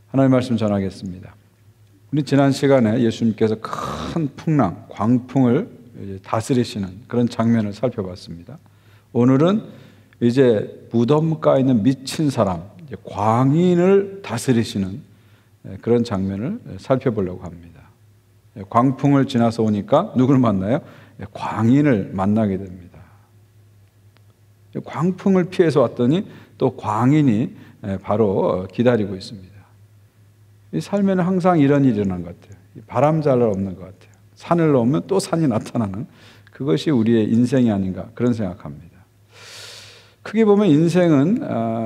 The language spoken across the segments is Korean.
하나님의 말씀 전하겠습니다. 우리 지난 시간에 예수님께서 큰 풍랑, 광풍을 다스리시는 그런 장면을 살펴봤습니다. 오늘은 이제 무덤가에 있는 미친 사람, 광인을 다스리시는 그런 장면을 살펴보려고 합니다. 광풍을 지나서 오니까 누굴 만나요? 광인을 만나게 됩니다. 광풍을 피해서 왔더니 또 광인이 바로 기다리고 있습니다. 이 삶에는 항상 이런 일이 일어나는 것 같아요. 바람 잘 없는 것 같아요. 산을 넘으면 또 산이 나타나는 그것이 우리의 인생이 아닌가 그런 생각합니다. 크게 보면 인생은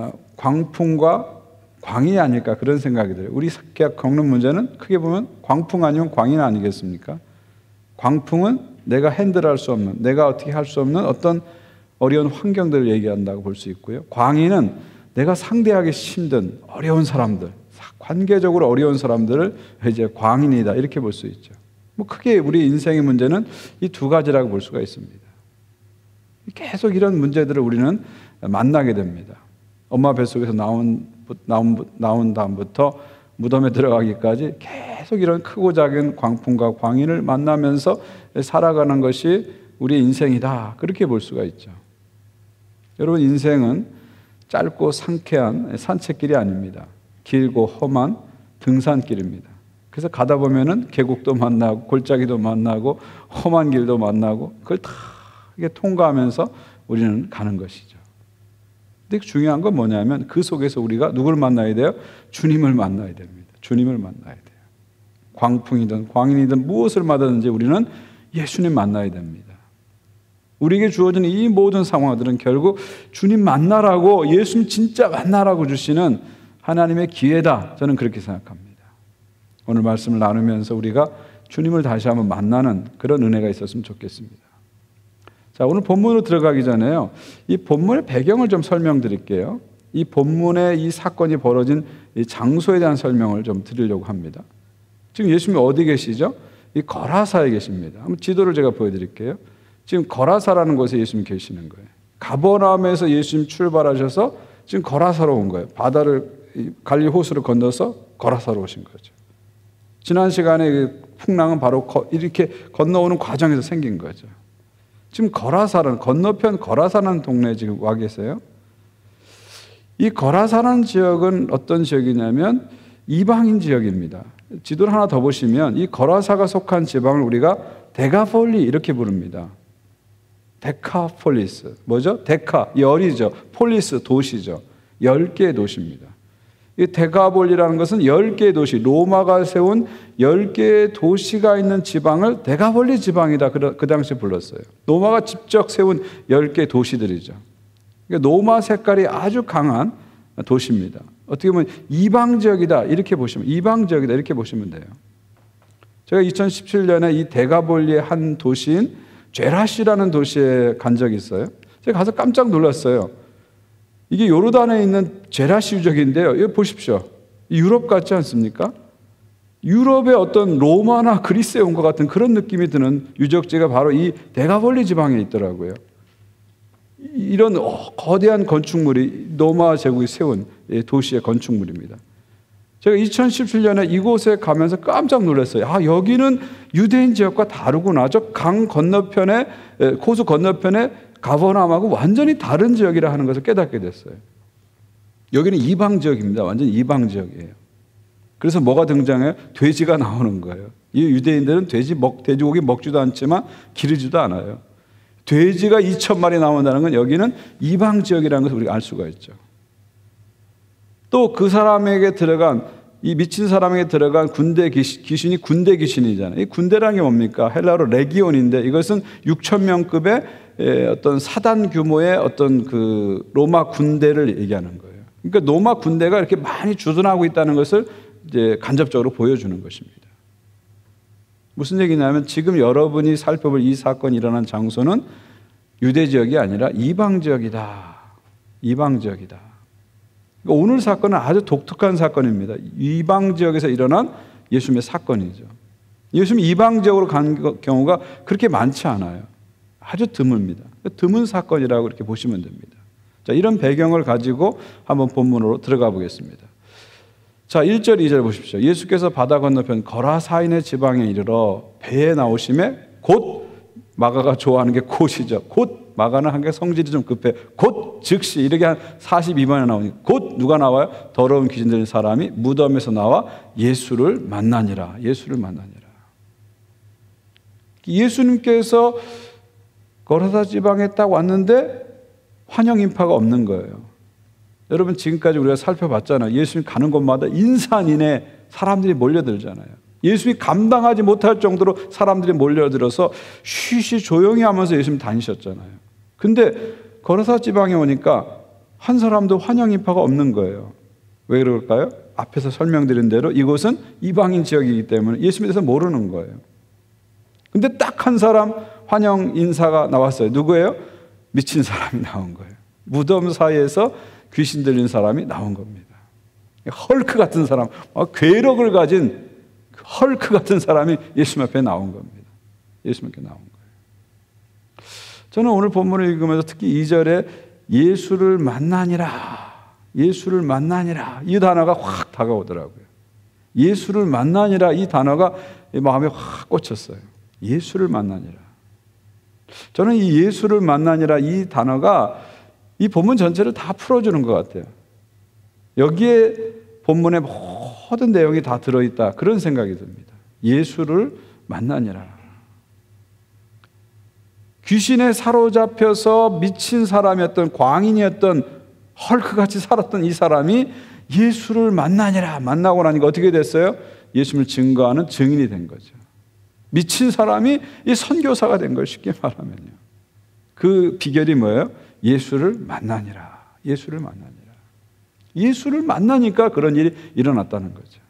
광풍과 광인이 아닐까 그런 생각이 들어요. 우리 겪는 문제는 크게 보면 광풍 아니면 광인 아니겠습니까? 광풍은 내가 핸들할 수 없는, 내가 어떻게 할 수 없는 어떤 어려운 환경들을 얘기한다고 볼 수 있고요. 광인은 내가 상대하기 힘든 어려운 사람들, 관계적으로 어려운 사람들을 이제 광인이다 이렇게 볼 수 있죠. 뭐 크게 우리 인생의 문제는 이 두 가지라고 볼 수가 있습니다. 계속 이런 문제들을 우리는 만나게 됩니다. 엄마 뱃속에서 나온 다음부터 무덤에 들어가기까지 계속 이런 크고 작은 광풍과 광인을 만나면서 살아가는 것이 우리의 인생이다 그렇게 볼 수가 있죠. 여러분, 인생은 짧고 상쾌한 산책길이 아닙니다. 길고 험한 등산길입니다. 그래서 가다 보면은 계곡도 만나고 골짜기도 만나고 험한 길도 만나고 그걸 다 통과하면서 우리는 가는 것이죠. 근데 중요한 건 뭐냐면 그 속에서 우리가 누굴 만나야 돼요? 주님을 만나야 됩니다. 주님을 만나야 돼요. 광풍이든 광인이든 무엇을 맞았는지 우리는 예수님 만나야 됩니다. 우리에게 주어진 이 모든 상황들은 결국 주님 만나라고, 예수님 진짜 만나라고 주시는 하나님의 기회다. 저는 그렇게 생각합니다. 오늘 말씀을 나누면서 우리가 주님을 다시 한번 만나는 그런 은혜가 있었으면 좋겠습니다. 자, 오늘 본문으로 들어가기 전에요, 이 본문의 배경을 좀 설명드릴게요. 이 본문에 이 사건이 벌어진 이 장소에 대한 설명을 좀 드리려고 합니다. 지금 예수님이 어디 계시죠? 이 거라사에 계십니다. 한번 지도를 제가 보여드릴게요. 지금 거라사라는 곳에 예수님 계시는 거예요. 가버나움에서 예수님 출발하셔서 지금 거라사로 온 거예요. 바다를, 갈릴리 호수를 건너서 거라사로 오신 거죠. 지난 시간에 그 풍랑은 바로 이렇게 건너오는 과정에서 생긴 거죠. 지금 거라사라는, 건너편 거라사라는 동네에 지금 와 계세요. 이 거라사라는 지역은 어떤 지역이냐면 이방인 지역입니다. 지도를 하나 더 보시면 이 거라사가 속한 지방을 우리가 데가폴리 이렇게 부릅니다. 데카폴리스. 뭐죠? 데카, 열이죠. 폴리스, 도시죠. 10개의 도시입니다. 이 데가폴리라는 것은 10개의 도시, 로마가 세운 10개의 도시가 있는 지방을 데가폴리 지방이다. 그 당시에 불렀어요. 로마가 직접 세운 10개의 도시들이죠. 그러니까 로마 색깔이 아주 강한 도시입니다. 어떻게 보면 이방지역이다. 이렇게 보시면, 이방지역이다. 이렇게 보시면 돼요. 제가 2017년에 이 데가폴리의 한 도시인 죄라시라는 도시에 간 적이 있어요. 제가 가서 깜짝 놀랐어요. 이게 요르단에 있는 죄라시 유적인데요. 이거 보십시오. 유럽 같지 않습니까? 유럽의 어떤 로마나 그리스에 온 것 같은 그런 느낌이 드는 유적지가 바로 이 데가폴리 지방에 있더라고요. 이런 거대한 건축물이 로마 제국이 세운 도시의 건축물입니다. 제가 2017년에 이곳에 가면서 깜짝 놀랐어요. 아, 여기는 유대인 지역과 다르구나. 저 강 건너편에, 호수 건너편에 가버나움하고 완전히 다른 지역이라 하는 것을 깨닫게 됐어요. 여기는 이방 지역입니다. 완전히 이방 지역이에요. 그래서 뭐가 등장해요? 돼지가 나오는 거예요. 이 유대인들은 돼지고기 먹지도 않지만 기르지도 않아요. 돼지가 2,000마리 나온다는 건 여기는 이방 지역이라는 것을 우리가 알 수가 있죠. 또 그 사람에게 들어간, 이 미친 사람에게 들어간 군대 귀신이 군대 귀신이잖아요. 이 군대라는 게 뭡니까? 헬라어로 레기온인데 이것은 6,000명급의 어떤 사단 규모의 어떤 그 로마 군대를 얘기하는 거예요. 그러니까 로마 군대가 이렇게 많이 주둔하고 있다는 것을 이제 간접적으로 보여주는 것입니다. 무슨 얘기냐면 지금 여러분이 살펴볼 이 사건이 일어난 장소는 유대 지역이 아니라 이방 지역이다. 이방 지역이다. 그러니까 오늘 사건은 아주 독특한 사건입니다. 이방 지역에서 일어난 예수님의 사건이죠. 예수님이 이방 지역으로 간 경우가 그렇게 많지 않아요. 아주 드뭅니다. 드문 사건이라고 이렇게 보시면 됩니다. 자, 이런 배경을 가지고 한번 본문으로 들어가 보겠습니다. 자, 1절, 2절 보십시오. 예수께서 바다 건너편 거라사인의 지방에 이르러 배에 나오심에 곧, 마가가 좋아하는 게 곧이죠. 곧, 마가는 한 게 성질이 좀 급해. 곧 즉시, 이렇게 한 42번에 나오니까 곧 누가 나와요? 더러운 귀신 들린 사람이 무덤에서 나와 예수를 만나니라. 예수를 만나니라. 예수님께서 거라사 지방에 딱 왔는데 환영 인파가 없는 거예요. 여러분, 지금까지 우리가 살펴봤잖아요. 예수님 가는 곳마다 인산인해 사람들이 몰려들잖아요. 예수님이 감당하지 못할 정도로 사람들이 몰려들어서 쉬쉬 조용히 하면서 예수님 다니셨잖아요. 근데 거라사 지방에 오니까 한 사람도 환영 인파가 없는 거예요. 왜 그럴까요? 앞에서 설명드린 대로 이곳은 이방인 지역이기 때문에 예수님에 대해서 모르는 거예요. 근데 딱 한 사람 환영 인사가 나왔어요. 누구예요? 미친 사람이 나온 거예요. 무덤 사이에서 귀신 들린 사람이 나온 겁니다. 헐크 같은 사람, 괴력을 가진 헐크 같은 사람이 예수님 앞에 나온 겁니다. 예수님 앞에 나온 거예요. 저는 오늘 본문을 읽으면서 특히 2절에 예수를 만나니라, 예수를 만나니라, 이 단어가 확 다가오더라고요. 예수를 만나니라, 이 단어가 마음에 확 꽂혔어요. 예수를 만나니라. 저는 이 예수를 만나니라, 이 단어가 이 본문 전체를 다 풀어주는 것 같아요. 여기에 본문의 모든 내용이 다 들어있다, 그런 생각이 듭니다. 예수를 만나니라. 귀신에 사로잡혀서 미친 사람이었던, 광인이었던, 헐크같이 살았던 이 사람이 예수를 만나니라. 만나고 나니까 어떻게 됐어요? 예수님을 증거하는 증인이 된 거죠. 미친 사람이 이 선교사가 된 거예요. 쉽게 말하면요. 그 비결이 뭐예요? 예수를 만나니라. 예수를 만나니라. 예수를 만나니까 그런 일이 일어났다는 거죠.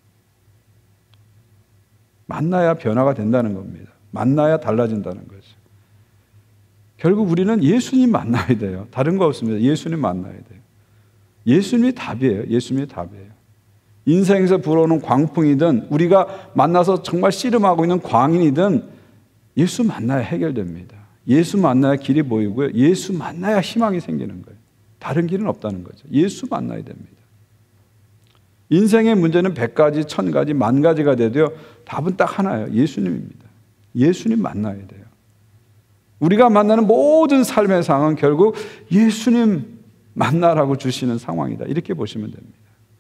만나야 변화가 된다는 겁니다. 만나야 달라진다는 거죠. 결국 우리는 예수님 만나야 돼요. 다른 거 없습니다. 예수님 만나야 돼요. 예수님이 답이에요. 예수님이 답이에요. 인생에서 불어오는 광풍이든 우리가 만나서 정말 씨름하고 있는 광인이든 예수 만나야 해결됩니다. 예수 만나야 길이 보이고요. 예수 만나야 희망이 생기는 거예요. 다른 길은 없다는 거죠. 예수 만나야 됩니다. 인생의 문제는 100가지, 1000가지, 10,000가지가 돼도요, 답은 딱 하나예요. 예수님입니다. 예수님 만나야 돼요. 우리가 만나는 모든 삶의 상황은 결국 예수님 만나라고 주시는 상황이다, 이렇게 보시면 됩니다.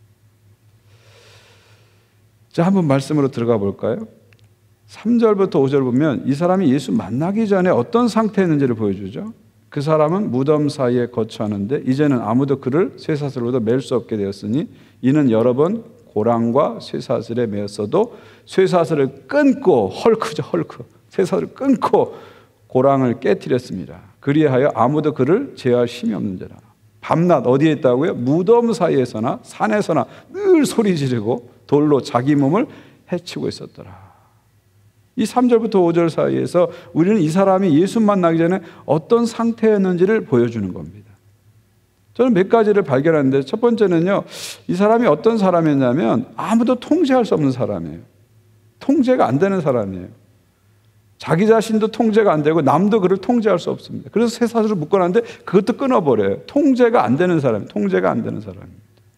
자, 한번 말씀으로 들어가 볼까요? 3절부터 5절 보면 이 사람이 예수 만나기 전에 어떤 상태였는지를 보여주죠. 그 사람은 무덤 사이에 거처하는데 이제는 아무도 그를 쇠사슬로도 맬 수 없게 되었으니 이는 여러 번 고랑과 쇠사슬에 매었어도 쇠사슬을 끊고, 헐크죠, 헐크. 쇠사슬을 끊고 고랑을 깨뜨렸습니다. 그리하여 아무도 그를 제어할 힘이 없는지라. 밤낮 어디에 있다고요? 무덤 사이에서나 산에서나 늘 소리 지르고 돌로 자기 몸을 해치고 있었더라. 이 3절부터 5절 사이에서 우리는 이 사람이 예수 만나기 전에 어떤 상태였는지를 보여주는 겁니다. 저는 몇 가지를 발견하는데, 첫 번째는요, 이 사람이 어떤 사람이었냐면 아무도 통제할 수 없는 사람이에요. 통제가 안 되는 사람이에요. 자기 자신도 통제가 안 되고 남도 그를 통제할 수 없습니다. 그래서 쇠사슬을 묶어놨는데 그것도 끊어버려요. 통제가 안 되는 사람이에요. 통제가 안 되는 사람입니다.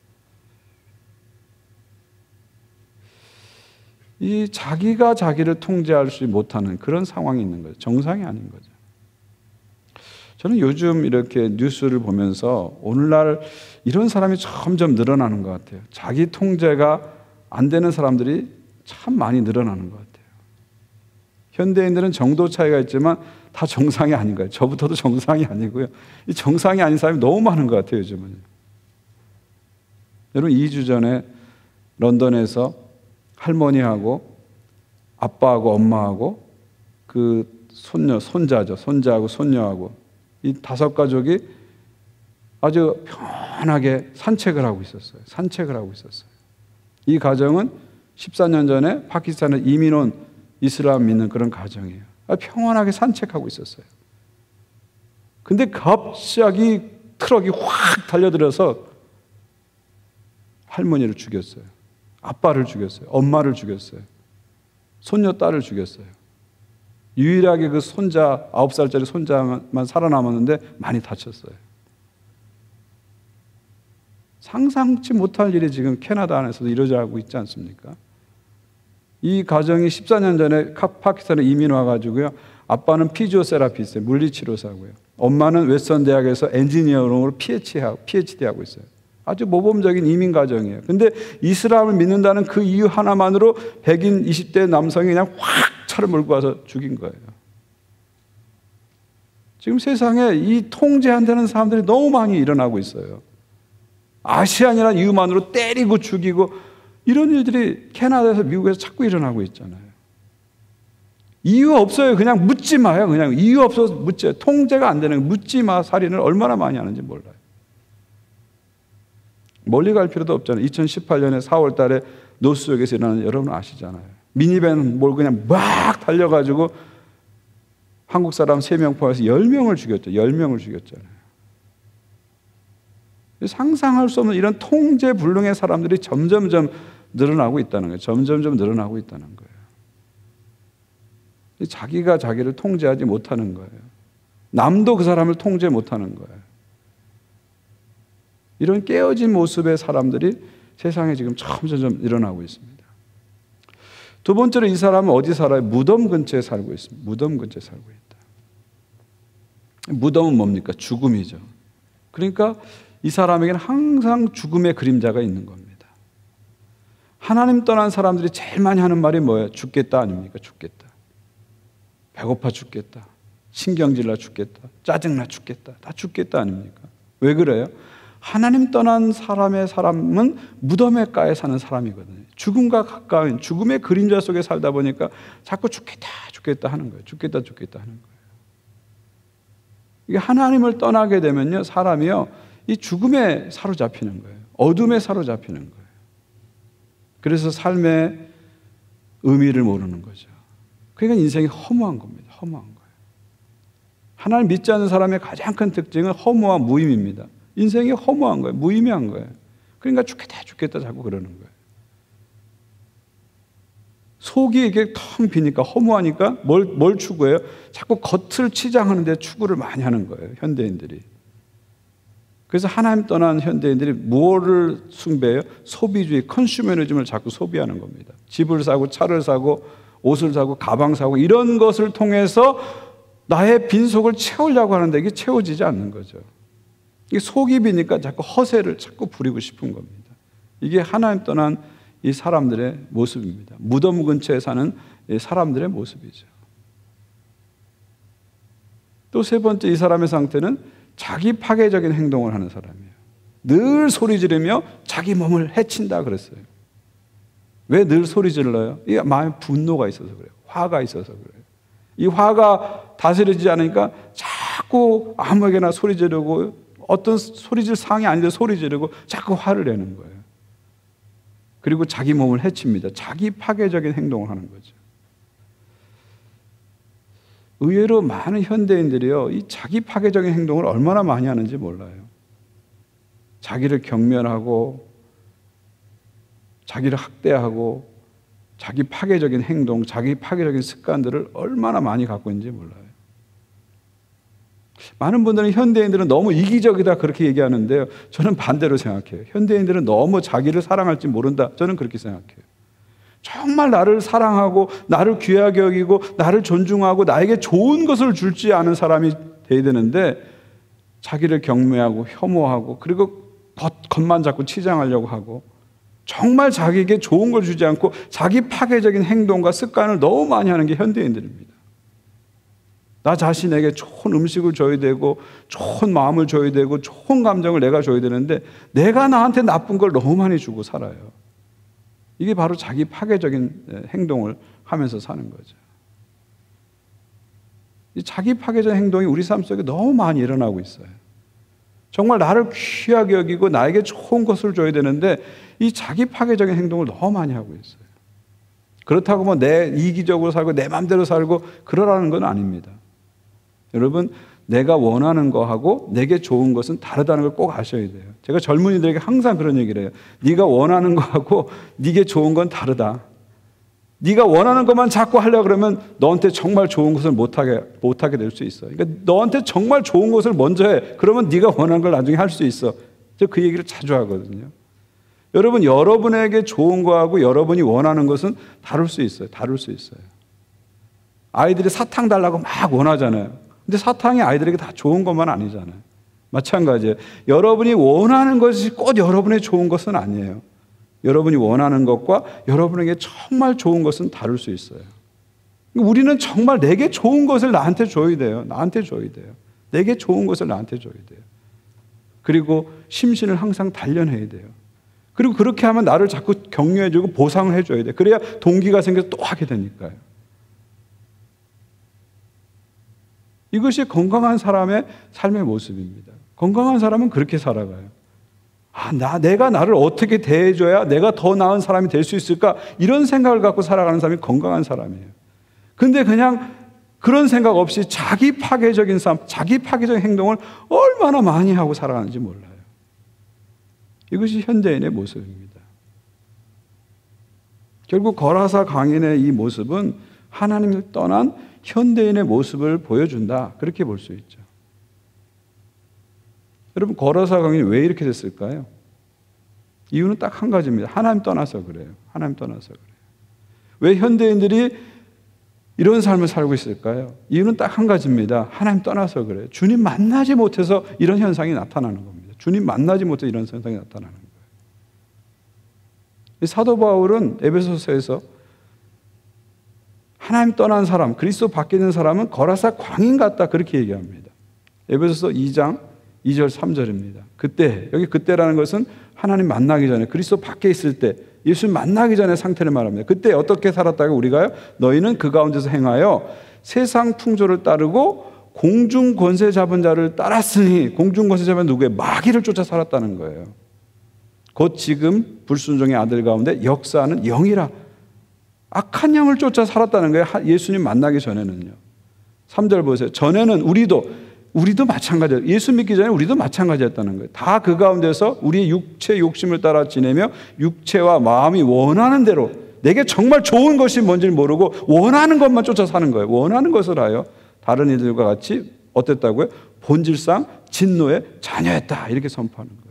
이 자기가 자기를 통제할 수 못하는 그런 상황이 있는 거죠. 정상이 아닌 거죠. 저는 요즘 이렇게 뉴스를 보면서 오늘날 이런 사람이 점점 늘어나는 것 같아요. 자기 통제가 안 되는 사람들이 참 많이 늘어나는 것 같아요. 현대인들은 정도 차이가 있지만 다 정상이 아닌 거예요. 저부터도 정상이 아니고요. 이 정상이 아닌 사람이 너무 많은 것 같아요, 요즘은. 여러분, 2주 전에 런던에서 할머니하고 아빠하고 엄마하고 그 손자죠. 손자하고 손녀하고 이 5가족이 아주 편하게 산책을 하고 있었어요. 산책을 하고 있었어요. 이 가정은 14년 전에 파키스탄에 이민 온 이슬람 믿는 그런 가정이에요. 평안하게 산책하고 있었어요. 근데 갑자기 트럭이 확 달려들어서 할머니를 죽였어요. 아빠를 죽였어요. 엄마를 죽였어요. 손녀 딸을 죽였어요. 유일하게 그 손자, 9살짜리 손자만 살아남았는데 많이 다쳤어요. 상상치 못할 일이 지금 캐나다 안에서도 이루어지고 있지 않습니까? 이 가정이 14년 전에 파키스탄에 이민 와가지고요. 아빠는 피지오세라피스트, 물리치료사고요. 엄마는 웨스턴 대학에서 엔지니어링으로 PhD 하고 있어요. 아주 모범적인 이민 가정이에요. 근데 이슬람을 믿는다는 그 이유 하나만으로 백인 20대 남성이 그냥 확 차를 몰고 와서 죽인 거예요. 지금 세상에 이 통제 안 되는 사람들이 너무 많이 일어나고 있어요. 아시안이라는 이유만으로 때리고 죽이고 이런 일들이 캐나다에서 미국에서 자꾸 일어나고 있잖아요. 이유 없어요. 그냥 묻지 마요. 그냥 이유 없어서 묻지. 통제가 안 되는 묻지 마 살인을 얼마나 많이 하는지 몰라요. 멀리 갈 필요도 없잖아요. 2018년에 4월 달에 노스쪽에서 일어나는 여러분 아시잖아요. 미니밴 몰고 그냥 막 달려가지고 한국 사람 3명 포함해서 10명을 죽였죠. 10명을 죽였잖아요. 상상할 수 없는 이런 통제 불능의 사람들이 점점점 늘어나고 있다는 거예요. 점점점 늘어나고 있다는 거예요. 자기가 자기를 통제하지 못하는 거예요. 남도 그 사람을 통제 못하는 거예요. 이런 깨어진 모습의 사람들이 세상에 지금 점점 일어나고 있습니다. 두 번째로 이 사람은 어디 살아요? 무덤 근처에 살고 있습니다. 무덤 근처에 살고 있다. 무덤은 뭡니까? 죽음이죠. 그러니까 이 사람에게는 항상 죽음의 그림자가 있는 겁니다. 하나님 떠난 사람들이 제일 많이 하는 말이 뭐예요? 죽겠다 아닙니까? 죽겠다. 배고파 죽겠다. 신경질나 죽겠다. 짜증나 죽겠다. 다 죽겠다 아닙니까? 왜 그래요? 하나님 떠난 사람은 무덤에 가에 사는 사람이거든요. 죽음과 가까운 죽음의 그림자 속에 살다 보니까 자꾸 죽겠다 죽겠다 하는 거예요. 죽겠다 죽겠다 하는 거예요. 이게 하나님을 떠나게 되면요, 사람이요 이 죽음에 사로잡히는 거예요. 어둠에 사로잡히는 거예요. 그래서 삶의 의미를 모르는 거죠. 그러니까 인생이 허무한 겁니다. 허무한 거예요. 하나님 믿지 않는 사람의 가장 큰 특징은 허무와 무의미입니다. 인생이 허무한 거예요. 무의미한 거예요. 그러니까 죽겠다 죽겠다 자꾸 그러는 거예요. 속이 이렇게 텅 비니까 허무하니까 뭘 추구해요? 자꾸 겉을 치장하는데 추구를 많이 하는 거예요. 현대인들이. 그래서 하나님 떠난 현대인들이 무엇을 숭배해요? 소비주의, 컨슈머니즘을 자꾸 소비하는 겁니다. 집을 사고 차를 사고 옷을 사고 가방 사고 이런 것을 통해서 나의 빈속을 채우려고 하는데 이게 채워지지 않는 거죠. 이게 속이 비니까 자꾸 허세를 자꾸 부리고 싶은 겁니다. 이게 하나님 떠난 이 사람들의 모습입니다. 무덤 근처에 사는 이 사람들의 모습이죠. 또 세 번째 이 사람의 상태는 자기 파괴적인 행동을 하는 사람이에요. 늘 소리 지르며 자기 몸을 해친다 그랬어요. 왜 늘 소리 질러요? 이게 마음에 분노가 있어서 그래요. 화가 있어서 그래요. 이 화가 다스려지지 않으니까 자꾸 아무에게나 소리 지르고 어떤 소리질 상이 아닌데 소리 지르고 자꾸 화를 내는 거예요. 그리고 자기 몸을 해칩니다. 자기 파괴적인 행동을 하는 거죠. 의외로 많은 현대인들이요, 이 자기 파괴적인 행동을 얼마나 많이 하는지 몰라요. 자기를 경멸하고, 자기를 학대하고, 자기 파괴적인 행동, 자기 파괴적인 습관들을 얼마나 많이 갖고 있는지 몰라요. 많은 분들은 현대인들은 너무 이기적이다 그렇게 얘기하는데요. 저는 반대로 생각해요. 현대인들은 너무 자기를 사랑할지 모른다. 저는 그렇게 생각해요. 정말 나를 사랑하고 나를 귀하게 여기고 나를 존중하고 나에게 좋은 것을 줄지 않은 사람이 돼야 되는데 자기를 경멸하고 혐오하고 그리고 겉만 자꾸 치장하려고 하고 정말 자기에게 좋은 걸 주지 않고 자기 파괴적인 행동과 습관을 너무 많이 하는 게 현대인들입니다. 나 자신에게 좋은 음식을 줘야 되고 좋은 마음을 줘야 되고 좋은 감정을 내가 줘야 되는데 내가 나한테 나쁜 걸 너무 많이 주고 살아요. 이게 바로 자기 파괴적인 행동을 하면서 사는 거죠. 이 자기 파괴적인 행동이 우리 삶 속에 너무 많이 일어나고 있어요. 정말 나를 귀하게 여기고 나에게 좋은 것을 줘야 되는데 이 자기 파괴적인 행동을 너무 많이 하고 있어요. 그렇다고 뭐 내 이기적으로 살고 내 마음대로 살고 그러라는 건 아닙니다. 여러분, 내가 원하는 거하고 내게 좋은 것은 다르다는 걸 꼭 아셔야 돼요. 제가 젊은이들에게 항상 그런 얘기를 해요. 네가 원하는 거하고 네게 좋은 건 다르다. 네가 원하는 것만 자꾸 하려고 그러면 너한테 정말 좋은 것을 못하게 될 수 있어. 그러니까 너한테 정말 좋은 것을 먼저 해. 그러면 네가 원하는 걸 나중에 할 수 있어. 저 그 얘기를 자주 하거든요. 여러분, 여러분에게 좋은 거하고 여러분이 원하는 것은 다를 수 있어요. 다를 수 있어요. 아이들이 사탕 달라고 막 원하잖아요. 근데 사탕이 아이들에게 다 좋은 것만 아니잖아요. 마찬가지예요. 여러분이 원하는 것이 꼭 여러분의 좋은 것은 아니에요. 여러분이 원하는 것과 여러분에게 정말 좋은 것은 다를 수 있어요. 우리는 정말 내게 좋은 것을 나한테 줘야 돼요. 나한테 줘야 돼요. 내게 좋은 것을 나한테 줘야 돼요. 그리고 심신을 항상 단련해야 돼요. 그리고 그렇게 하면 나를 자꾸 격려해주고 보상을 해줘야 돼요. 그래야 동기가 생겨서 또 하게 되니까요. 이것이 건강한 사람의 삶의 모습입니다. 건강한 사람은 그렇게 살아가요. 내가 나를 어떻게 대해줘야 내가 더 나은 사람이 될 수 있을까? 이런 생각을 갖고 살아가는 사람이 건강한 사람이에요. 근데 그냥 그런 생각 없이 자기 파괴적인 삶, 자기 파괴적인 행동을 얼마나 많이 하고 살아가는지 몰라요. 이것이 현대인의 모습입니다. 결국 거라사 광인의 이 모습은 하나님을 떠난 현대인의 모습을 보여준다. 그렇게 볼 수 있죠. 여러분, 거라사 광인이 왜 이렇게 됐을까요? 이유는 딱 한 가지입니다. 하나님 떠나서 그래요. 하나님 떠나서 그래요. 왜 현대인들이 이런 삶을 살고 있을까요? 이유는 딱 한 가지입니다. 하나님 떠나서 그래요. 주님 만나지 못해서 이런 현상이 나타나는 겁니다. 주님 만나지 못해서 이런 현상이 나타나는 거예요. 사도 바울은 에베소서에서 하나님 떠난 사람, 그리스도 밖에 있는 사람은 거라사 광인 같다 그렇게 얘기합니다. 에베소서 2장 2절 3절입니다. 그때, 여기 그때라는 것은 하나님 만나기 전에 그리스도 밖에 있을 때 예수님 만나기 전의 상태를 말합니다. 그때 어떻게 살았다고 우리가요? 너희는 그 가운데서 행하여 세상 풍조를 따르고 공중 권세 잡은 자를 따랐으니 공중 권세 잡은 누구의 마귀를 쫓아 살았다는 거예요. 곧 지금 불순종의 아들 가운데 역사하는 영이라. 악한 영을 쫓아 살았다는 거예요. 예수님 만나기 전에는요. 3절 보세요. 전에는 우리도 마찬가지예요. 예수 믿기 전에 우리도 마찬가지였다는 거예요. 다 그 가운데서 우리의 육체 욕심을 따라 지내며 육체와 마음이 원하는 대로 내게 정말 좋은 것이 뭔지를 모르고 원하는 것만 쫓아 사는 거예요. 원하는 것을 하여 다른 이들과 같이 어땠다고요? 본질상 진노의 자녀였다. 이렇게 선포하는 거예요.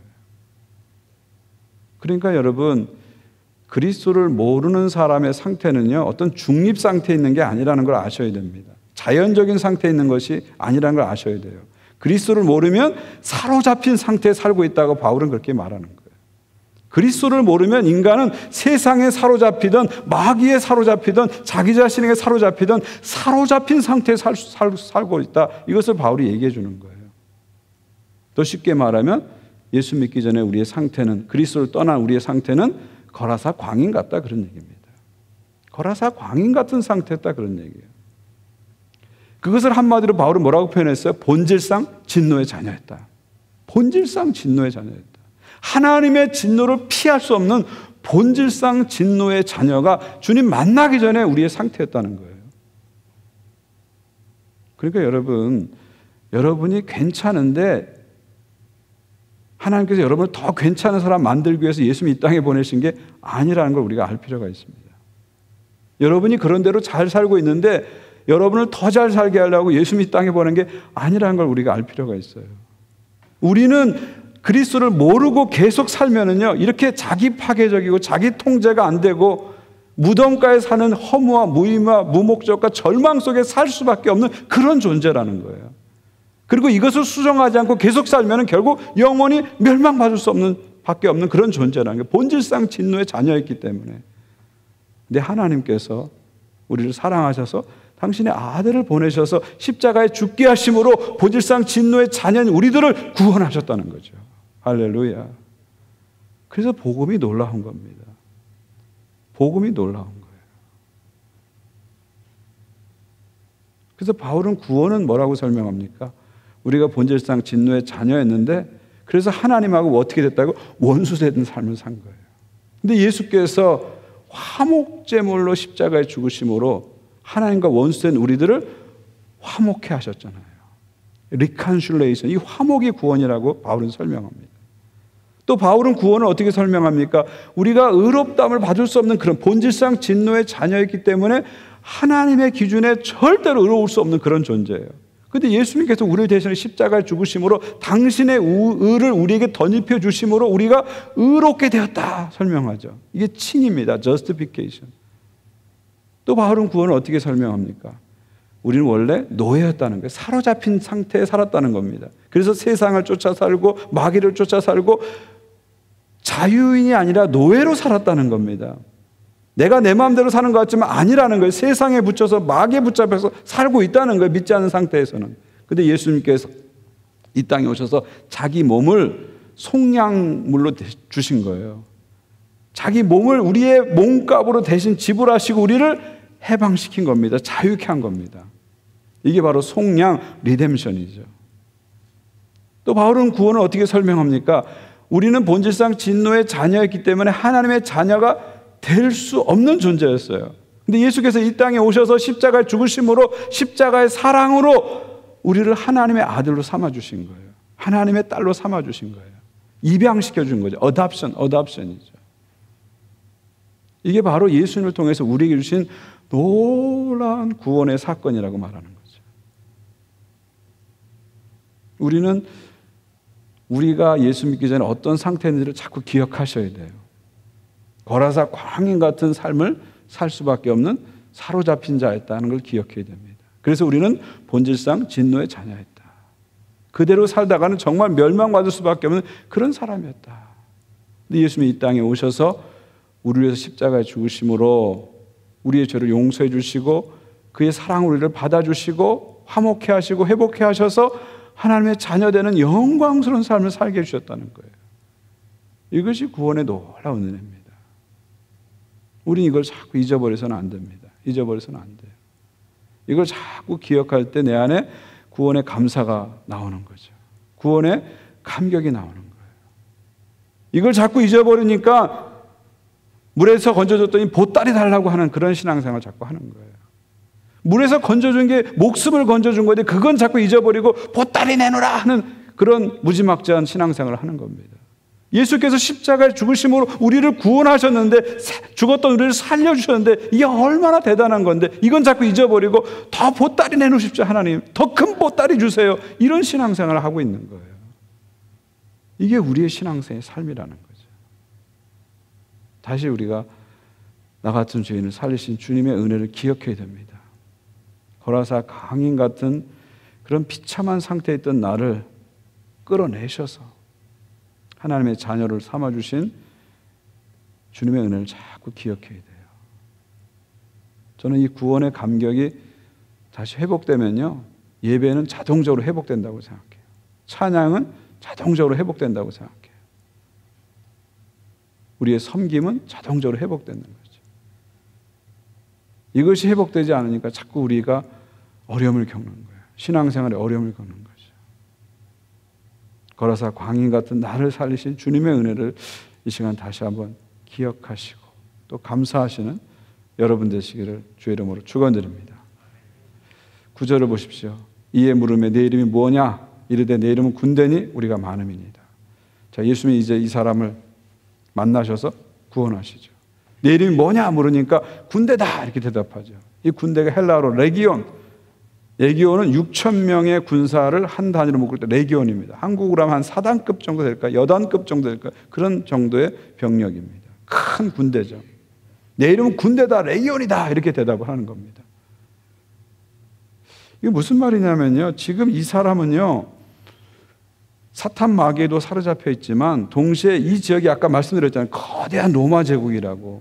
그러니까 여러분, 그리스도를 모르는 사람의 상태는요, 어떤 중립 상태에 있는 게 아니라는 걸 아셔야 됩니다. 자연적인 상태에 있는 것이 아니라는 걸 아셔야 돼요. 그리스도를 모르면 사로잡힌 상태에 살고 있다고 바울은 그렇게 말하는 거예요. 그리스도를 모르면 인간은 세상에 사로잡히든 마귀에 사로잡히든 자기 자신에게 사로잡히든 사로잡힌 상태에 살고 있다. 이것을 바울이 얘기해 주는 거예요. 더 쉽게 말하면 예수 믿기 전에 우리의 상태는, 그리스도를 떠난 우리의 상태는 거라사 광인 같다 그런 얘기입니다. 거라사 광인 같은 상태였다 그런 얘기예요. 그것을 한마디로 바울은 뭐라고 표현했어요? 본질상 진노의 자녀였다. 본질상 진노의 자녀였다. 하나님의 진노를 피할 수 없는 본질상 진노의 자녀가 주님 만나기 전에 우리의 상태였다는 거예요. 그러니까 여러분이 괜찮은데 하나님께서 여러분을 더 괜찮은 사람 만들기 위해서 예수님 이 땅에 보내신 게 아니라는 걸 우리가 알 필요가 있습니다. 여러분이 그런 대로 잘 살고 있는데 여러분을 더 잘 살게 하려고 예수님 이 땅에 보낸 게 아니라는 걸 우리가 알 필요가 있어요. 우리는 그리스도를 모르고 계속 살면은요, 이렇게 자기 파괴적이고 자기 통제가 안 되고 무덤가에 사는 허무와 무의미와 무목적과 절망 속에 살 수밖에 없는 그런 존재라는 거예요. 그리고 이것을 수정하지 않고 계속 살면은 결국 영원히 멸망받을 수 없는 밖에 없는 그런 존재라는 거예요. 본질상 진노의 자녀였기 때문에. 근데 하나님께서 우리를 사랑하셔서 당신의 아들을 보내셔서 십자가에 죽게 하심으로 본질상 진노의 자녀인 우리들을 구원하셨다는 거죠. 할렐루야. 그래서 복음이 놀라운 겁니다. 복음이 놀라운 거예요. 그래서 바울은 구원은 뭐라고 설명합니까? 우리가 본질상 진노의 자녀였는데 그래서 하나님하고 어떻게 됐다고? 원수된 삶을 산 거예요. 근데 예수께서 화목제물로 십자가에 죽으심으로 하나님과 원수된 우리들을 화목해 하셨잖아요. 리컨실레이션, 이 화목이 구원이라고 바울은 설명합니다. 또 바울은 구원을 어떻게 설명합니까? 우리가 의롭다함을 받을 수 없는 그런 본질상 진노의 자녀였기 때문에 하나님의 기준에 절대로 의로울 수 없는 그런 존재예요. 근데 예수님께서 우리 대신에 십자가에 죽으심으로 당신의 의를 우리에게 덧입혀 주심으로 우리가 의롭게 되었다 설명하죠. 이게 칭입니다. justification. 또 바울은 구원을 어떻게 설명합니까? 우리는 원래 노예였다는 거예요. 사로잡힌 상태에 살았다는 겁니다. 그래서 세상을 쫓아 살고 마귀를 쫓아 살고 자유인이 아니라 노예로 살았다는 겁니다. 내가 내 마음대로 사는 것 같지만 아니라는 거예요. 세상에 붙여서 마귀에 붙잡혀서 살고 있다는 거예요. 믿지 않은 상태에서는. 근데 예수님께서 이 땅에 오셔서 자기 몸을 속량물로 주신 거예요. 자기 몸을 우리의 몸값으로 대신 지불하시고 우리를 해방시킨 겁니다. 자유케 한 겁니다. 이게 바로 속량 리뎀션이죠. 또 바울은 구원을 어떻게 설명합니까? 우리는 본질상 진노의 자녀였기 때문에 하나님의 자녀가 될 수 없는 존재였어요. 근데 예수께서 이 땅에 오셔서 십자가에 죽으심으로 십자가의 사랑으로 우리를 하나님의 아들로 삼아주신 거예요. 하나님의 딸로 삼아주신 거예요. 입양시켜준 거죠. 어답션이죠. 이게 바로 예수님을 통해서 우리에게 주신 놀라운 구원의 사건이라고 말하는 거죠. 우리는 우리가 예수 믿기 전에 어떤 상태인지를 자꾸 기억하셔야 돼요. 거라사 광인 같은 삶을 살 수밖에 없는 사로잡힌 자였다는 걸 기억해야 됩니다. 그래서 우리는 본질상 진노의 자녀였다. 그대로 살다가는 정말 멸망받을 수밖에 없는 그런 사람이었다. 근데 예수님이 이 땅에 오셔서 우리를 위해서 십자가에 죽으심으로 우리의 죄를 용서해 주시고 그의 사랑으로 우리를 받아주시고 화목해 하시고 회복해 하셔서 하나님의 자녀되는 영광스러운 삶을 살게 해주셨다는 거예요. 이것이 구원의 놀라운 은혜입니다. 우리는 이걸 자꾸 잊어버려서는 안 됩니다. 잊어버려서는 안 돼요. 이걸 자꾸 기억할 때 내 안에 구원의 감사가 나오는 거죠. 구원의 감격이 나오는 거예요. 이걸 자꾸 잊어버리니까 물에서 건져줬더니 보따리 달라고 하는 그런 신앙생활을 자꾸 하는 거예요. 물에서 건져준 게 목숨을 건져준 건데 그건 자꾸 잊어버리고 보따리 내놓으라 하는 그런 무지막지한 신앙생활을 하는 겁니다. 예수께서 십자가에 죽으심으로 우리를 구원하셨는데 죽었던 우리를 살려주셨는데 이게 얼마나 대단한 건데 이건 자꾸 잊어버리고 더 보따리 내놓으십시오 하나님. 더 큰 보따리 주세요. 이런 신앙생활을 하고 있는 거예요. 이게 우리의 신앙생의 삶이라는 거죠. 다시 우리가 나 같은 죄인을 살리신 주님의 은혜를 기억해야 됩니다. 거라사 강인 같은 그런 비참한 상태에 있던 나를 끌어내셔서 하나님의 자녀를 삼아주신 주님의 은혜를 자꾸 기억해야 돼요. 저는 이 구원의 감격이 다시 회복되면요, 예배는 자동적으로 회복된다고 생각해요. 찬양은 자동적으로 회복된다고 생각해요. 우리의 섬김은 자동적으로 회복되는 거죠. 이것이 회복되지 않으니까 자꾸 우리가 어려움을 겪는 거예요. 신앙생활에 어려움을 겪는 거죠. 거라사 광인 같은 나를 살리신 주님의 은혜를 이 시간 다시 한번 기억하시고 또 감사하시는 여러분 되시기를 주의 이름으로 축원드립니다. 9절을 보십시오. 이에 물음에 내 이름이 뭐냐? 이르되 내 이름은 군대니 우리가 많음이니이다. 자, 예수님이 이제 이 사람을 만나셔서 구원하시죠. 내 이름이 뭐냐 물으니까 군대다 이렇게 대답하죠. 이 군대가 헬라어로 레기온은 6,000명의 군사를 한 단위로 묶을 때 레기온입니다. 한국으로 하면 한 4단급 정도 될까? 여단급 정도 될까? 그런 정도의 병력입니다. 큰 군대죠. 내 이름은 군대다, 레기온이다 이렇게 대답을 하는 겁니다. 이게 무슨 말이냐면요, 지금 이 사람은요 사탄 마귀에도 사로잡혀 있지만 동시에 이 지역이 아까 말씀드렸잖아요. 거대한 로마 제국이라고,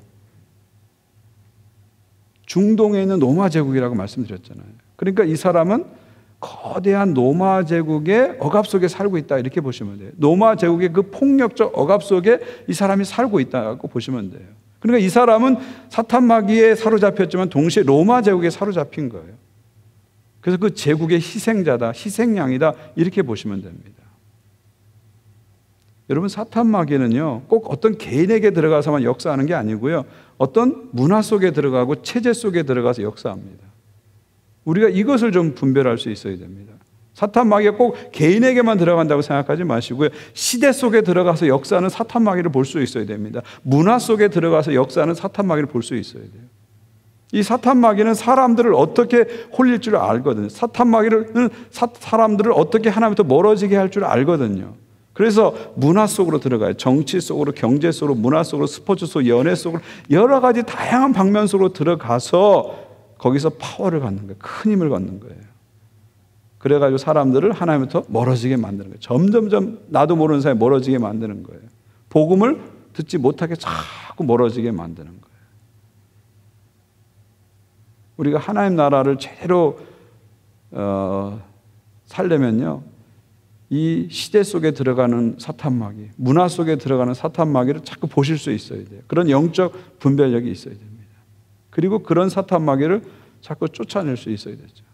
중동에 있는 로마 제국이라고 말씀드렸잖아요. 그러니까 이 사람은 거대한 로마 제국의 억압 속에 살고 있다 이렇게 보시면 돼요. 로마 제국의 그 폭력적 억압 속에 이 사람이 살고 있다고 보시면 돼요. 그러니까 이 사람은 사탄 마귀에 사로잡혔지만 동시에 로마 제국에 사로잡힌 거예요. 그래서 그 제국의 희생자다, 희생양이다 이렇게 보시면 됩니다. 여러분, 사탄 마귀는요 꼭 어떤 개인에게 들어가서만 역사하는 게 아니고요, 어떤 문화 속에 들어가고 체제 속에 들어가서 역사합니다. 우리가 이것을 좀 분별할 수 있어야 됩니다. 사탄 마귀가 꼭 개인에게만 들어간다고 생각하지 마시고요, 시대 속에 들어가서 역사하는 사탄 마귀를 볼 수 있어야 됩니다. 문화 속에 들어가서 역사하는 사탄 마귀를 볼 수 있어야 돼요. 이 사탄 마귀는 사람들을 어떻게 홀릴 줄 알거든요. 사탄 마귀는 사람들을 어떻게 하나님부터 멀어지게 할 줄 알거든요. 그래서 문화 속으로 들어가요. 정치 속으로, 경제 속으로, 문화 속으로, 스포츠 속으로, 연애 속으로, 여러 가지 다양한 방면 속으로 들어가서 거기서 파워를 갖는 거예요. 큰 힘을 갖는 거예요. 그래가지고 사람들을 하나님부터 멀어지게 만드는 거예요. 점점점 나도 모르는 사이에 멀어지게 만드는 거예요. 복음을 듣지 못하게 자꾸 멀어지게 만드는 거예요. 우리가 하나님 나라를 제대로 살려면요, 이 시대 속에 들어가는 사탄 마귀, 문화 속에 들어가는 사탄 마귀를 자꾸 보실 수 있어야 돼요. 그런 영적 분별력이 있어야 됩니다. 그리고 그런 사탄 마귀를 자꾸 쫓아낼 수 있어야 되죠.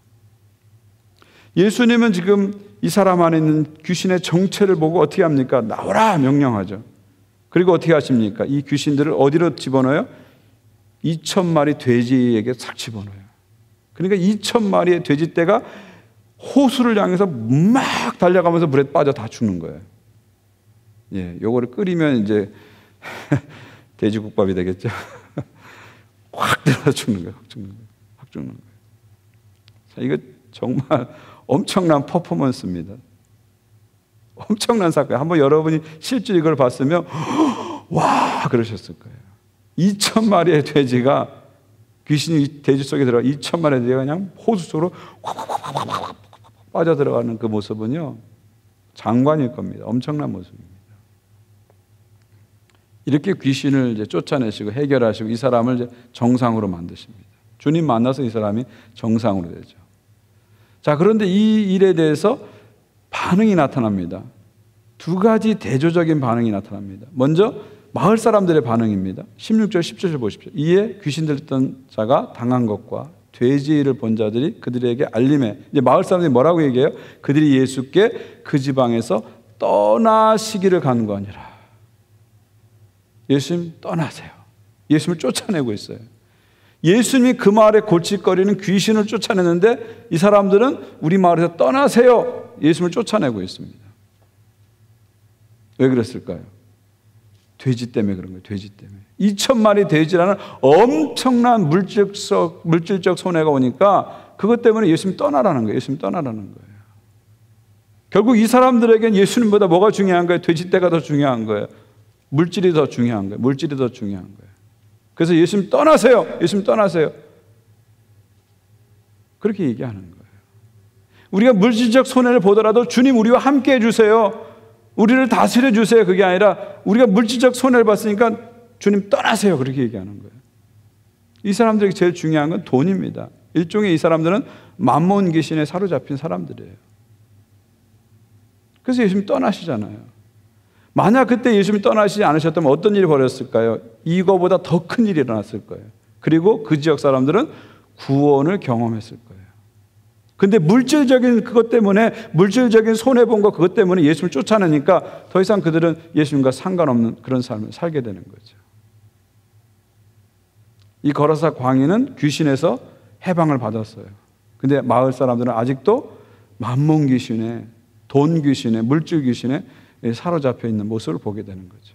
예수님은 지금 이 사람 안에 있는 귀신의 정체를 보고 어떻게 합니까? 나오라 명령하죠. 그리고 어떻게 하십니까? 이 귀신들을 어디로 집어넣어요? 2,000마리 돼지에게 싹 집어넣어요. 그러니까 2,000마리의 돼지떼가 호수를 향해서 막 달려가면서 물에 빠져 다 죽는 거예요. 예, 요거를 끓이면 이제 돼지국밥이 되겠죠. 확 들어서 죽는 거예요. 확 죽는 거예요. 확 죽는 거예요. 자, 이거 정말 엄청난 퍼포먼스입니다. 엄청난 사건. 한번 여러분이 실제 이걸 봤으면 와 그러셨을 거예요. 2,000마리의 돼지가, 귀신이 돼지 속에 들어가 2,000마리의 돼지가 그냥 호수 속으로 확 빠져들어가는 그 모습은요, 장관일 겁니다. 엄청난 모습입니다. 이렇게 귀신을 이제 쫓아내시고 해결하시고 이 사람을 이제 정상으로 만드십니다. 주님 만나서 이 사람이 정상으로 되죠. 자, 그런데 이 일에 대해서 반응이 나타납니다. 두 가지 대조적인 반응이 나타납니다. 먼저 마을 사람들의 반응입니다. 16절 17절 보십시오. 이에 귀신 들렸던 자가 당한 것과 돼지를 본 자들이 그들에게 알림해. 이제 마을 사람들이 뭐라고 얘기해요? 그들이 예수께 그 지방에서 떠나시기를 간구하니라. 예수님 떠나세요. 예수님을 쫓아내고 있어요. 예수님이 그 마을에 골칫거리는 귀신을 쫓아내는데 이 사람들은 우리 마을에서 떠나세요. 예수님을 쫓아내고 있습니다. 왜 그랬을까요? 돼지 때문에 그런 거예요. 돼지 때문에. 2,000마리 돼지라는 엄청난 물질적 손해가 오니까 그것 때문에 예수님 떠나라는 거예요. 예수님 떠나라는 거예요. 결국 이 사람들에겐 예수님보다 뭐가 중요한 거예요? 돼지떼가 더 중요한 거예요. 물질이 더 중요한 거예요. 물질이 더 중요한 거예요. 그래서 예수님 떠나세요. 예수님 떠나세요. 그렇게 얘기하는 거예요. 우리가 물질적 손해를 보더라도 주님 우리와 함께 해주세요. 우리를 다스려 주세요. 그게 아니라 우리가 물질적 손해를 봤으니까 주님 떠나세요. 그렇게 얘기하는 거예요. 이 사람들에게 제일 중요한 건 돈입니다. 일종의 이 사람들은 맘몬 귀신에 사로잡힌 사람들이에요. 그래서 예수님 떠나시잖아요. 만약 그때 예수님이 떠나시지 않으셨다면 어떤 일이 벌어졌을까요? 이거보다 더 큰 일이 일어났을 거예요. 그리고 그 지역 사람들은 구원을 경험했을 거예요. 근데 물질적인 그것 때문에, 물질적인 손해본 거 그것 때문에 예수님을 쫓아내니까 더 이상 그들은 예수님과 상관없는 그런 삶을 살게 되는 거죠. 이 거라사 광인은 귀신에서 해방을 받았어요. 근데 마을 사람들은 아직도 맘몬 귀신에, 돈 귀신에, 물질 귀신에 사로잡혀 있는 모습을 보게 되는 거죠.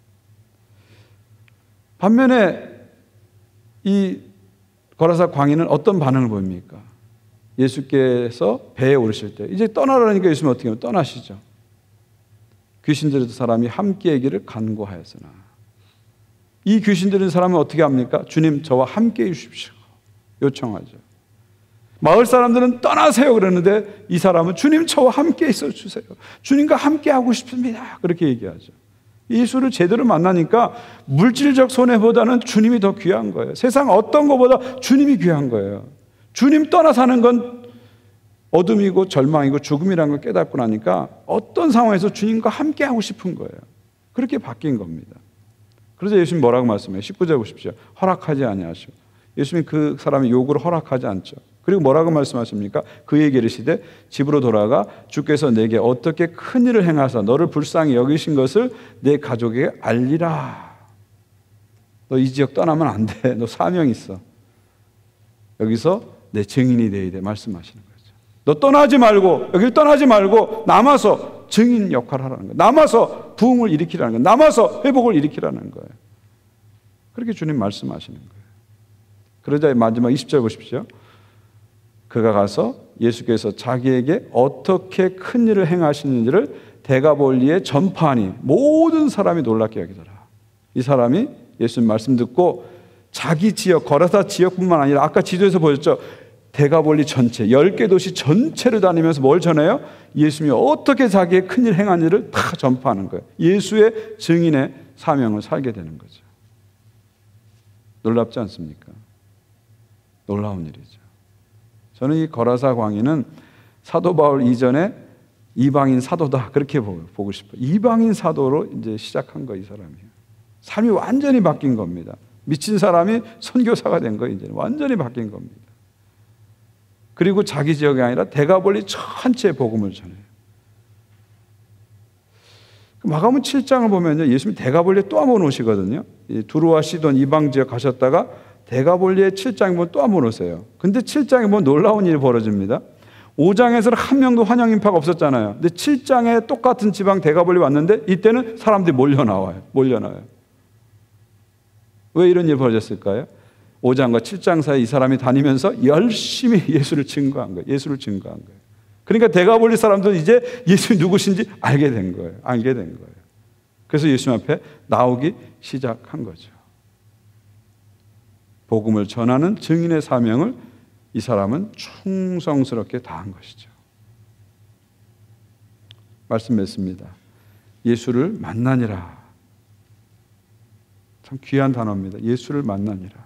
반면에 이 거라사 광인은 어떤 반응을 보입니까? 예수께서 배에 오르실 때 이제 떠나라니까 예수님 어떻게 하면 떠나시죠. 귀신 들린 사람이 함께 하기를 간구하였으나, 이 귀신 들린 사람은 어떻게 합니까? 주님 저와 함께 해 주십시오 요청하죠. 마을 사람들은 떠나세요 그러는데 이 사람은 주님 저와 함께 있어 주세요. 주님과 함께 하고 싶습니다. 그렇게 얘기하죠. 예수를 제대로 만나니까 물질적 손해보다는 주님이 더 귀한 거예요. 세상 어떤 것보다 주님이 귀한 거예요. 주님 떠나 사는 건 어둠이고 절망이고 죽음이라는 걸 깨닫고 나니까 어떤 상황에서 주님과 함께 하고 싶은 거예요. 그렇게 바뀐 겁니다. 그래서 예수님 뭐라고 말씀해요? 19절 보십시오. 허락하지 아니하시고. 예수님이 그 사람의 요구를 허락하지 않죠. 그리고 뭐라고 말씀하십니까? 그에게 이르시되 집으로 돌아가 주께서 내게 어떻게 큰 일을 행하사 너를 불쌍히 여기신 것을 내 가족에게 알리라. 너 이 지역 떠나면 안 돼. 너 사명 있어. 여기서 내 증인이 되어야 돼. 말씀하시는 거죠. 너 떠나지 말고, 여길 떠나지 말고 남아서 증인 역할을 하라는 거예요. 남아서 부흥을 일으키라는 거예요. 남아서 회복을 일으키라는 거예요. 그렇게 주님 말씀하시는 거예요. 그러자 마지막 20절 보십시오. 그가 가서 예수께서 자기에게 어떻게 큰 일을 행하시는지를 데가볼리에 전파하니 모든 사람이 놀랍게 여기더라. 이 사람이 예수님 말씀 듣고 자기 지역, 거라사 지역뿐만 아니라 아까 지도에서 보셨죠? 데가볼리 전체, 10개 도시 전체를 다니면서 뭘 전해요? 예수님이 어떻게 자기의 큰일 행한지를 다 전파하는 거예요. 예수의 증인의 사명을 살게 되는 거죠. 놀랍지 않습니까? 놀라운 일이죠. 저는 이 거라사 광야는 사도 바울 이전에 이방인 사도다 그렇게 보고 싶어요. 이방인 사도로 이제 시작한 거 이 사람이에요. 삶이 완전히 바뀐 겁니다. 미친 사람이 선교사가 된 거예요. 이제 완전히 바뀐 겁니다. 그리고 자기 지역이 아니라 데가볼리 전체에 복음을 전해요. 마가복음 7장을 보면요, 예수님이 데가볼리에 또 한 번 오시거든요. 두루와 시돈 이방 지역 가셨다가 데가볼리에 7장에 보면 또 한 번 오세요. 근데 7장에 보면 놀라운 일이 벌어집니다. 5장에서는 한 명도 환영 인파가 없었잖아요. 근데 7장에 똑같은 지방 데가볼리 왔는데 이때는 사람들이 몰려나와요. 왜 이런 일이 벌어졌을까요? 5장과 7장 사이 이 사람이 다니면서 열심히 예수를 증거한 거예요. 그러니까 데가볼리 사람들은 이제 예수님이 누구신지 알게 된 거예요. 그래서 예수님 앞에 나오기 시작한 거죠. 복음을 전하는 증인의 사명을 이 사람은 충성스럽게 다한 것이죠. 말씀 맺습니다. 예수를 만나니라. 참 귀한 단어입니다. 예수를 만나니라.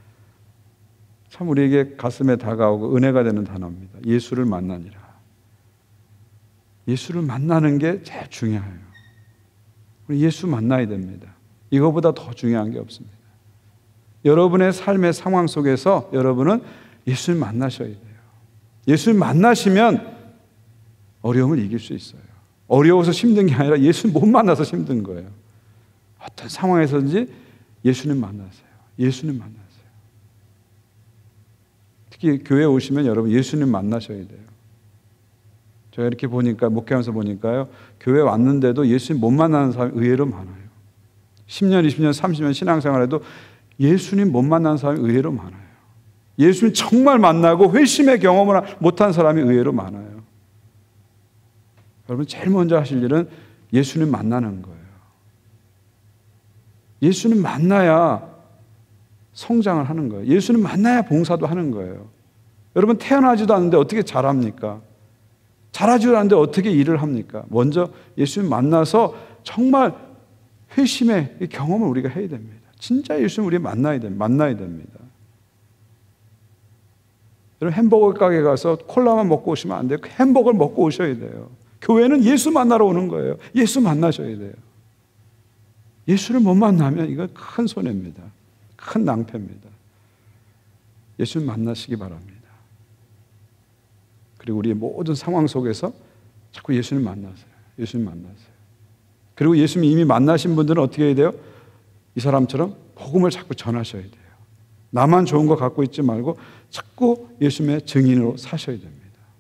참 우리에게 가슴에 다가오고 은혜가 되는 단어입니다. 예수를 만나니라. 예수를 만나는 게 제일 중요해요. 우리 예수 만나야 됩니다. 이거보다 더 중요한 게 없습니다. 여러분의 삶의 상황 속에서 여러분은 예수를 만나셔야 돼요. 예수를 만나시면 어려움을 이길 수 있어요. 어려워서 힘든 게 아니라 예수를 못 만나서 힘든 거예요. 어떤 상황에서든지 예수님 만나세요. 특히 교회에 오시면 여러분 예수님 만나셔야 돼요. 제가 이렇게 보니까, 목회하면서 보니까요, 교회 왔는데도 예수님 못 만나는 사람이 의외로 많아요. 10년, 20년, 30년 신앙생활에도 예수님 못 만나는 사람이 의외로 많아요. 예수님 정말 만나고 회심의 경험을 못한 사람이 의외로 많아요. 여러분 제일 먼저 하실 일은 예수님 만나는 거예요. 예수님 만나야 성장을 하는 거예요. 예수님 만나야 봉사도 하는 거예요. 여러분 태어나지도 않는데 어떻게 잘합니까? 잘하지도 않는데 어떻게 일을 합니까? 먼저 예수님 만나서 정말 회심의 경험을 우리가 해야 됩니다. 진짜 예수님 우리 만나야 됩니다. 여러분 햄버거 가게 가서 콜라만 먹고 오시면 안 돼요. 햄버거를 먹고 오셔야 돼요. 교회는 예수 만나러 오는 거예요. 예수 만나셔야 돼요. 예수를 못 만나면 이건 큰 손해입니다. 큰 낭패입니다. 예수님 만나시기 바랍니다. 그리고 우리의 모든 상황 속에서 자꾸 예수님 만나세요. 그리고 예수님 이미 만나신 분들은 어떻게 해야 돼요? 이 사람처럼 복음을 자꾸 전하셔야 돼요. 나만 좋은 거 갖고 있지 말고 자꾸 예수님의 증인으로 사셔야 됩니다.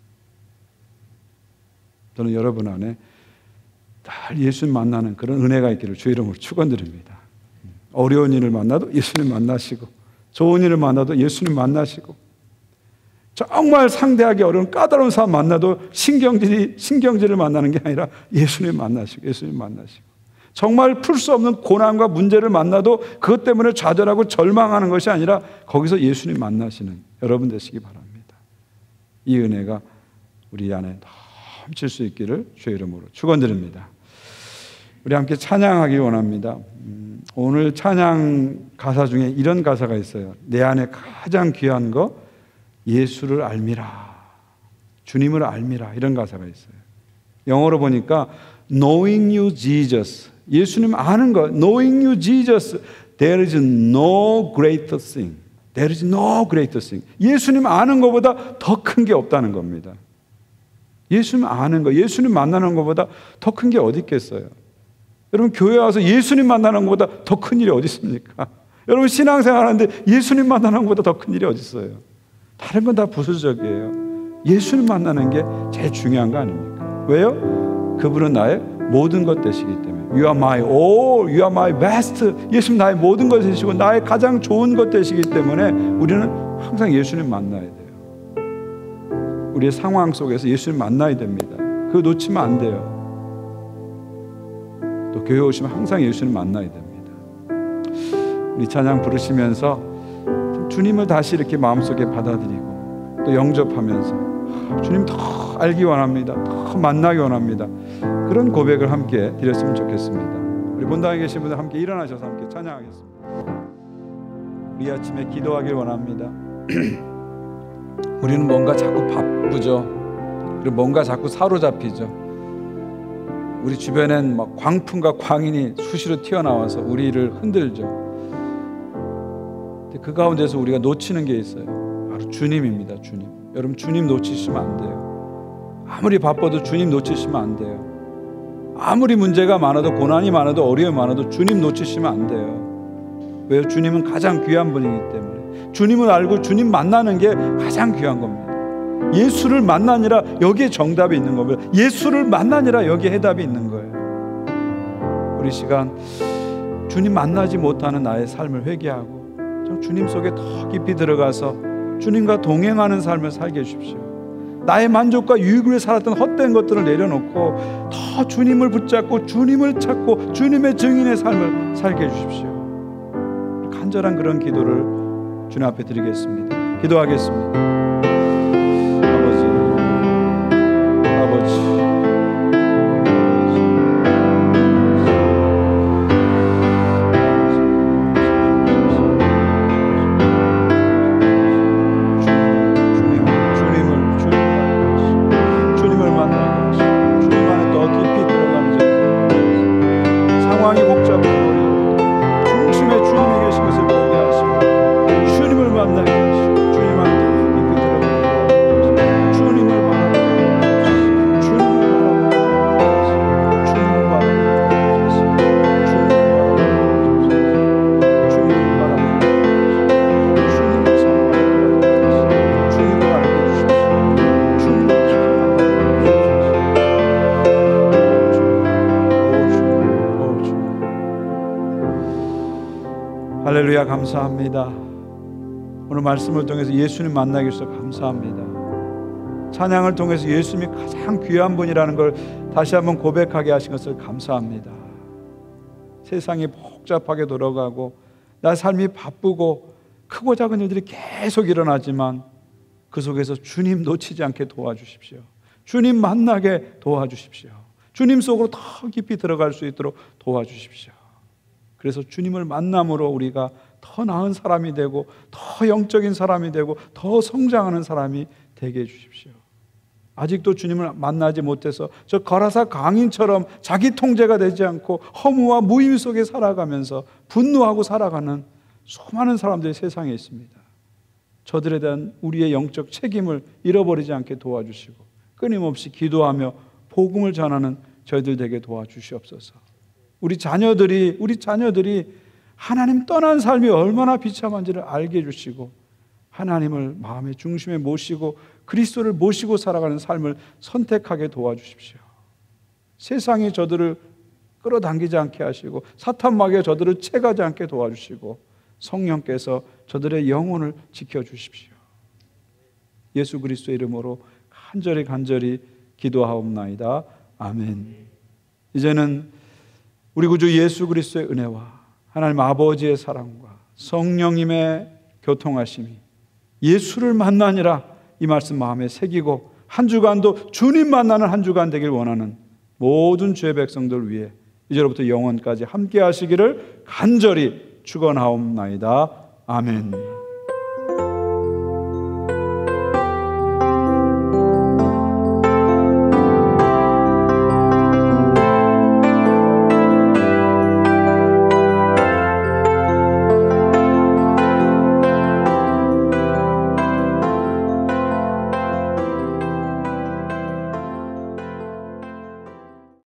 저는 여러분 안에 늘 예수님 만나는 그런 은혜가 있기를 주의 이름으로 축원드립니다. 어려운 일을 만나도 예수님 만나시고, 좋은 일을 만나도 예수님 만나시고, 정말 상대하기 어려운 까다로운 사람 만나도 신경질을 만나는 게 아니라 예수님 만나시고, 정말 풀 수 없는 고난과 문제를 만나도 그것 때문에 좌절하고 절망하는 것이 아니라 거기서 예수님 만나시는 여러분 되시기 바랍니다. 이 은혜가 우리 안에 넘칠 수 있기를 주의 이름으로 축원드립니다. 우리 함께 찬양하기 원합니다. 오늘 찬양 가사 중에 이런 가사가 있어요. 내 안에 가장 귀한 거 예수를 알미라, 주님을 알미라, 이런 가사가 있어요. 영어로 보니까 Knowing you Jesus, 예수님 아는 거, Knowing you Jesus, there is no greater thing. There is no greater thing. 예수님 아는 것보다 더 큰 게 없다는 겁니다. 예수님 아는 거, 예수님 만나는 것보다 더 큰 게 어디 있겠어요? 여러분 교회 와서 예수님 만나는 것보다 더 큰 일이 어디 있습니까? 여러분 신앙생활 하는데 예수님 만나는 것보다 더 큰 일이 어디 있어요? 다른 건 다 부수적이에요. 예수님 만나는 게 제일 중요한 거 아닙니까? 왜요? 그분은 나의 모든 것 되시기 때문에 You are my all, You are my best. 예수님 나의 모든 것 되시고 나의 가장 좋은 것 되시기 때문에 우리는 항상 예수님 만나야 돼요. 우리의 상황 속에서 예수님 만나야 됩니다. 그거 놓치면 안 돼요. 또 교회 오시면 항상 예수님 만나야 됩니다. 우리 찬양 부르시면서 주님을 다시 이렇게 마음속에 받아들이고 또 영접하면서 주님 더 알기 원합니다. 더 만나기 원합니다. 그런 고백을 함께 드렸으면 좋겠습니다. 우리 본당에 계신 분들 함께 일어나셔서 함께 찬양하겠습니다. 우리 아침에 기도하길 원합니다. 우리는 뭔가 자꾸 바쁘죠. 그리고 뭔가 자꾸 사로잡히죠. 우리 주변엔 막 광풍과 광인이 수시로 튀어나와서 우리를 흔들죠. 그 가운데서 우리가 놓치는 게 있어요. 바로 주님입니다. 주님. 여러분 주님 놓치시면 안 돼요. 아무리 바빠도 주님 놓치시면 안 돼요. 아무리 문제가 많아도 고난이 많아도 어려움이 많아도 주님 놓치시면 안 돼요. 왜요? 주님은 가장 귀한 분이기 때문에. 주님을 알고 주님 만나는 게 가장 귀한 겁니다. 예수를 만나니라 여기에 정답이 있는 겁니다. 예수를 만나니라 여기에 해답이 있는 거예요. 우리 시간 주님 만나지 못하는 나의 삶을 회개하고 주님 속에 더 깊이 들어가서 주님과 동행하는 삶을 살게 해주십시오. 나의 만족과 유익을 위해 살았던 헛된 것들을 내려놓고 더 주님을 붙잡고 주님을 찾고 주님의 증인의 삶을 살게 해주십시오. 간절한 그런 기도를 주님 앞에 드리겠습니다. 기도하겠습니다. 아버지 할렐루야. 감사합니다. 오늘 말씀을 통해서 예수님 만나게 해주셔서 감사합니다. 찬양을 통해서 예수님이 가장 귀한 분이라는 걸 다시 한번 고백하게 하신 것을 감사합니다. 세상이 복잡하게 돌아가고 나 삶이 바쁘고 크고 작은 일들이 계속 일어나지만 그 속에서 주님 놓치지 않게 도와주십시오. 주님 만나게 도와주십시오. 주님 속으로 더 깊이 들어갈 수 있도록 도와주십시오. 그래서 주님을 만남으로 우리가 더 나은 사람이 되고 더 영적인 사람이 되고 더 성장하는 사람이 되게 해주십시오. 아직도 주님을 만나지 못해서 저 거라사 강인처럼 자기 통제가 되지 않고 허무와 무의미 속에 살아가면서 분노하고 살아가는 수많은 사람들이 세상에 있습니다. 저들에 대한 우리의 영적 책임을 잃어버리지 않게 도와주시고 끊임없이 기도하며 복음을 전하는 저희들 되게 도와주시옵소서. 우리 자녀들이 하나님 떠난 삶이 얼마나 비참한지를 알게 해주시고 하나님을 마음의 중심에 모시고 그리스도를 모시고 살아가는 삶을 선택하게 도와주십시오. 세상이 저들을 끌어당기지 않게 하시고 사탄마귀가 저들을 채가지 않게 도와주시고 성령께서 저들의 영혼을 지켜주십시오. 예수 그리스도의 이름으로 간절히 기도하옵나이다. 아멘. 이제는 우리 구주 예수 그리스도의 은혜와 하나님 아버지의 사랑과 성령님의 교통하심이 예수를 만나니라 이 말씀 마음에 새기고 한 주간도 주님 만나는 한 주간 되길 원하는 모든 주의 백성들 위해 이제로부터 영원까지 함께 하시기를 간절히 축원하옵나이다. 아멘.